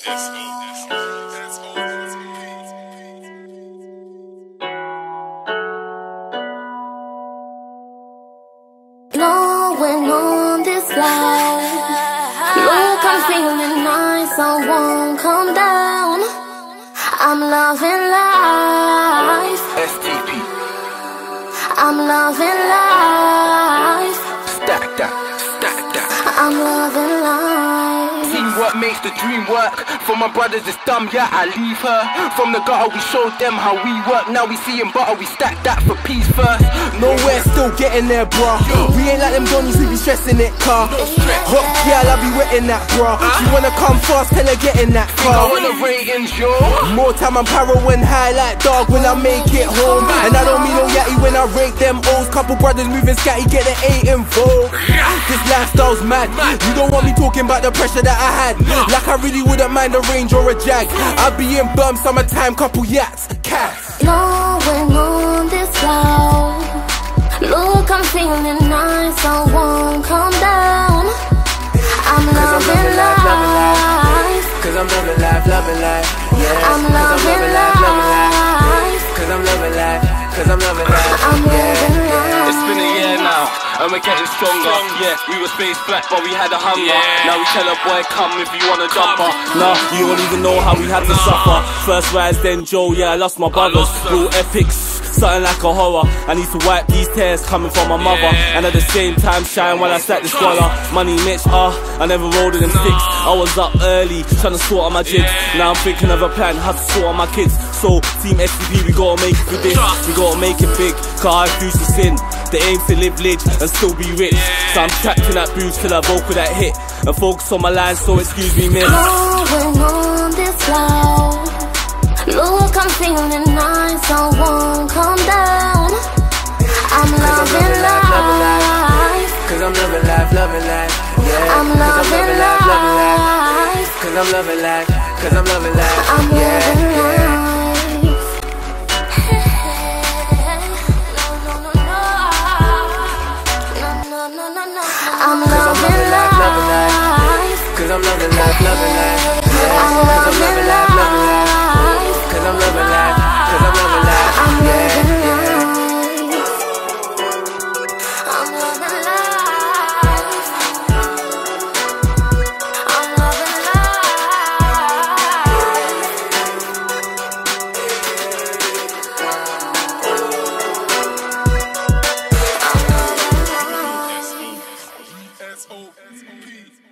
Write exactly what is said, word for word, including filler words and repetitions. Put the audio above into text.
Going on this life, look, I'm feeling nice, I won't come down. I'm loving life. S T P. I'm loving life. Stack that, stack that. I'm loving life. Teamwork makes the dream work. For my brothers it's dumb, yeah, I leave her. From the gutter we showed them how we work. Now we seeing butter, we stack that for peace first. Nowhere, still getting there, bruh. We ain't like them Johnnies, we be stressing it, car. Hot girl, I be wetting that, bruh. She wanna come fast, tell her get in that Think I car. want the ratings, yo. More time I'm paro and high like dog when I make it home. And I don't mean no yatty when I rake them O's. Couple brothers moving scatty, get the eight involved. This lifestyle's mad. You don't want me talking about the pressure that I had. Like I really wouldn't mind a Range or a Jag. I be in Birm summertime, couple yachts, cats. Going on this cloud, look, I'm feeling nice, I won't come down. I'm loving life. Cause I'm loving life, loving life. Yeah. I'm loving life. Cause I'm loving life, cause I'm loving life. I'm loving life. It's been a year now, and we're getting stronger. Yeah, we were space black, but we had a hunger. Now we tell a boy, come if you want a jumper. Nah, you don't even know how we had to suffer. First rise, then Joe, yeah, I lost my brothers. Real epics, something like a horror. I need to wipe these tears coming from my mother, and at the same time shine while I stack the squalor. Money Mitch, ah, uh, I never rolled in them sticks. I was up early, trying to sort out my jigs. Now I'm thinking of a plan, how to sort out my kids. So, Team S T P, we gotta make it for this. We gotta make it big, cause I refuse to sin. The aim's to live lich and still be rich. So I'm trapped in that booth till I vocal that hit and focus on my line, so excuse me, miss. Going on this cloud, look, I'm feeling nice, I won't come down. I'm loving life. Cause I'm loving life, loving life. Yeah. I'm loving life. Cause I'm loving life, cause I'm loving life. I'm loving life. I'm loving life. Cause I'm loving life, loving life. Yeah. I'm loving life. Cause I'm loving life, cause I'm loving life. I'm loving Yeah. life. I'm loving life. I'm loving life. S O P